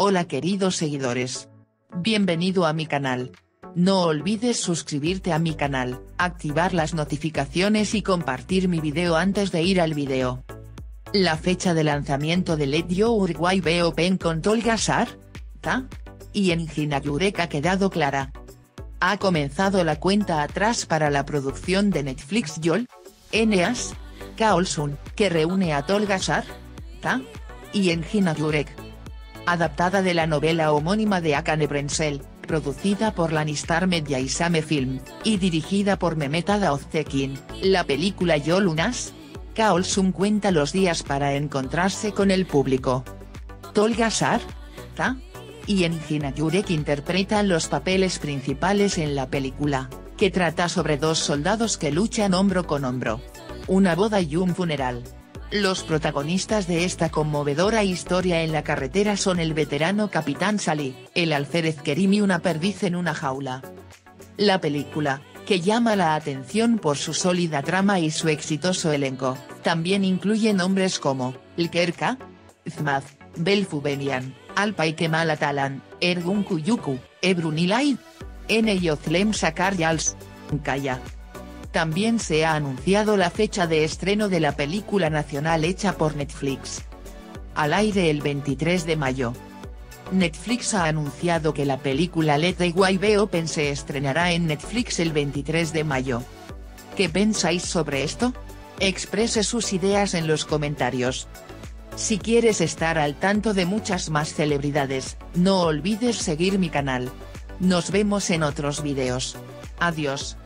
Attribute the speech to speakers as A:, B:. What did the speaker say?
A: Hola queridos seguidores. Bienvenido a mi canal. No olvides suscribirte a mi canal, activar las notificaciones y compartir mi video antes de ir al video. La fecha de lanzamiento de Let Your Guy Be Open con Tolga Sarta y Engin Agyurek ha quedado clara. Ha comenzado la cuenta atrás para la producción de Netflix Yol Eneas Kaolsun, que reúne a Tolga Sarta y Engin Agyurek. Adaptada de la novela homónima de Akane Brensel, producida por Lannistar Media y Same Film, y dirigida por Mehmet Öztekin, la película Yol Unas Kaolsun cuenta los días para encontrarse con el público. Tolga Sarta y Engin Agyurek interpretan los papeles principales en la película, que trata sobre dos soldados que luchan hombro con hombro. Una boda y un funeral. Los protagonistas de esta conmovedora historia en la carretera son el veterano Capitán Salih, el alférez Kerim y una perdiz en una jaula. La película, que llama la atención por su sólida trama y su exitoso elenco, también incluye nombres como, Lkerka Zmaz, Belfu Benian, Alpay Kemal Atalan, Ergun Kuyuku, Ebru Nilay, N. Yozlem Sakar Yals, Kaya. También se ha anunciado la fecha de estreno de la película nacional hecha por Netflix. Al aire el 23 de mayo. Netflix ha anunciado que la película Let the Guy Be Open se estrenará en Netflix el 23 de mayo. ¿Qué pensáis sobre esto? Exprese sus ideas en los comentarios. Si quieres estar al tanto de muchas más celebridades, no olvides seguir mi canal. Nos vemos en otros videos. Adiós.